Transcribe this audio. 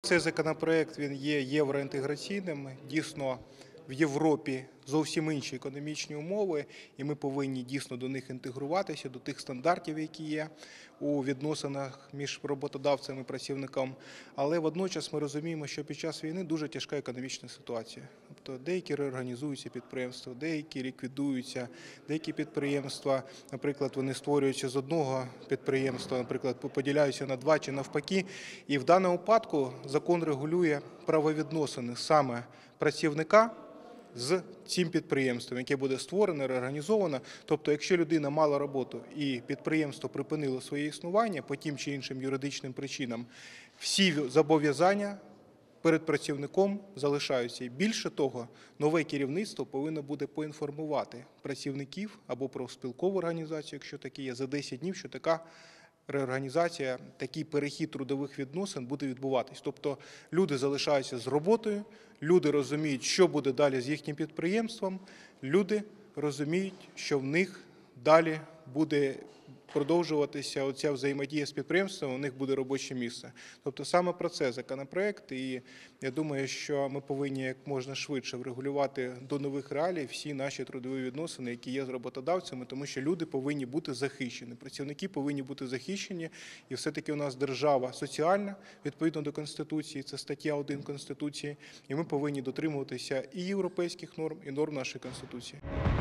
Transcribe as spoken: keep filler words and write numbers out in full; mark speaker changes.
Speaker 1: цей законопроект він є євроінтеграційним. Дійсно, в Європі зовсім інші економічні умови, і ми повинні дійсно до них інтегруватися, до тих стандартів, які є у відносинах між роботодавцем і працівником. Але водночас ми розуміємо, що під час війни дуже тяжка економічна ситуація. Тобто деякі реорганізуються підприємства, деякі ліквідуються, деякі підприємства, наприклад, вони створюються з одного підприємства, наприклад, поділяються на два чи навпаки. І в даному випадку закон регулює правовідносини саме працівника з цим підприємством, яке буде створено, реорганізовано. Тобто, якщо людина мала роботу і підприємство припинило своє існування по тим чи іншим юридичним причинам, всі зобов'язання перед працівником залишаються. І більше того, нове керівництво повинно буде поінформувати працівників або профспілкову організацію, якщо такі є, за десять днів, що така реорганізація, такий перехід трудових відносин буде відбуватись. Тобто люди залишаються з роботою, люди розуміють, що буде далі з їхнім підприємством, люди розуміють, що в них далі буде продовжуватися оця взаємодія з підприємством, у них буде робоче місце. Тобто саме про це законопроект, і я думаю, що ми повинні як можна швидше врегулювати до нових реалій всі наші трудові відносини, які є з роботодавцями, тому що люди повинні бути захищені, працівники повинні бути захищені, і все-таки у нас держава соціальна, відповідно до Конституції, це стаття один Конституції, і ми повинні дотримуватися і європейських норм, і норм нашої Конституції.